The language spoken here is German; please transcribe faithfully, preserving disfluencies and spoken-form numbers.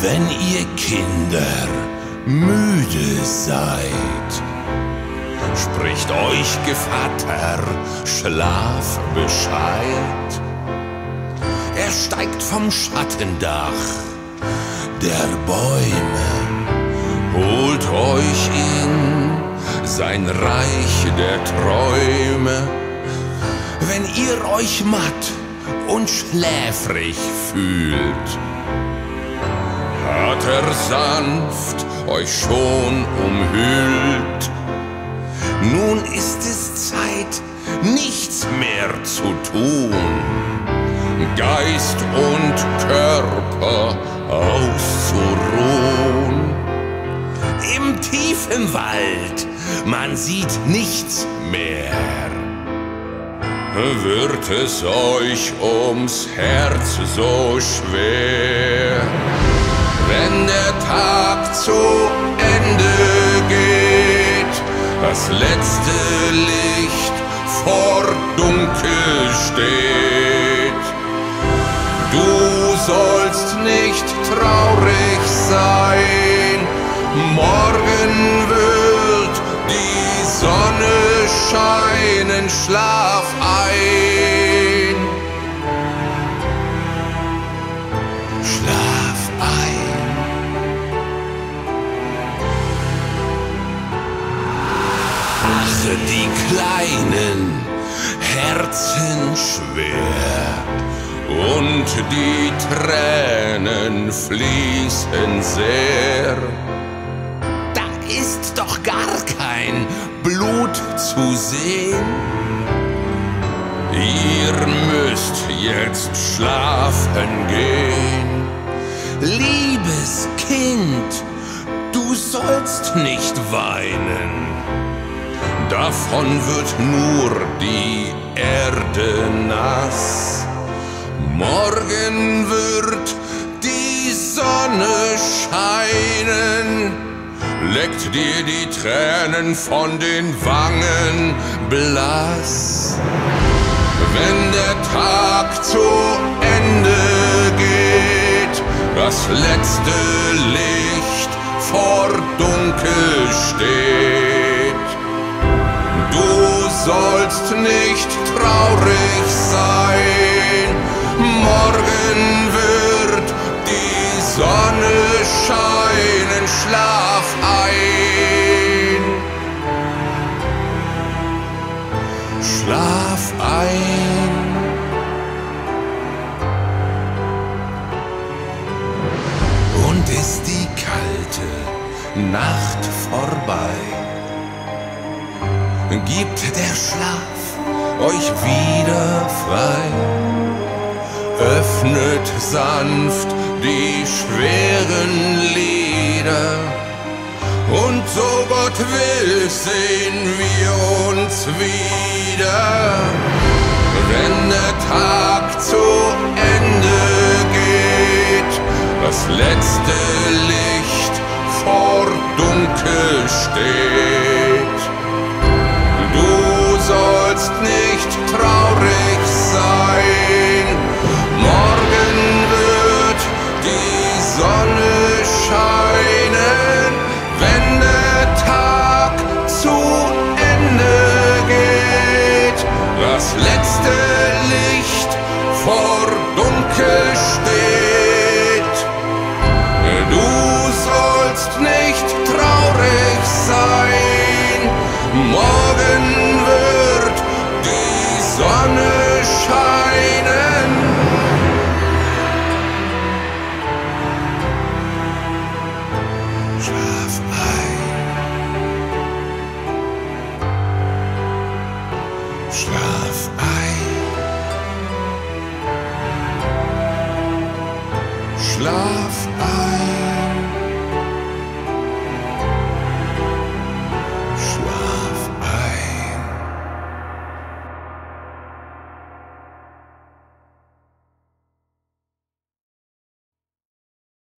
Wenn ihr Kinder müde seid, spricht euch Gevatter Schlaf Bescheid. Er steigt vom Schattendach der Bäume, holt euch in sein Reich der Träume. Wenn ihr euch matt und schläfrig fühlt, hat er sanft euch schon umhüllt. Nun ist es Zeit, nichts mehr zu tun, Geist und Körper auszuruhen. Im tiefen Wald, man sieht nichts mehr, wird es euch ums Herz so schwer. Wenn der Tag zu Ende geht, das letzte Licht vor Dunkel steht, du sollst nicht traurig sein, morgen wird die Sonne scheinen, schlaf ein. Schlaf ein. Ach, die kleinen Herzen schwer und die Tränen fließen sehr. Da ist doch gar kein Blut zu sehen. Ihr müsst jetzt schlafen gehen. Liebes Kind, du sollst nicht weinen. Davon wird nur die Erde nass. Morgen wird die Sonne scheinen, leckt dir die Tränen von den Wangen blass. Wenn der Tag zu Ende geht, das letzte Licht vor Dunkel steht, du sollst nicht traurig sein, morgen wird die Sonne scheinen, schlaf ein. Schlaf ein. Und ist die kalte Nacht vorbei, gibt der Schlaf euch wieder frei. Öffnet sanft die schweren Lider, und so Gott will, sehen wir uns wieder. Wenn der Tag zu Ende geht, das letzte Licht vor Dunkel steht, du sollst nicht traurig sein, morgen wird die Sonne scheinen. Wenn der Tag zu Ende geht, das letzte Licht vor Dunkel steht, du sollst nicht traurig sein, morgen wird die Sonne scheinen. Schlaf ein. Schlaf ein. Schlaf ein.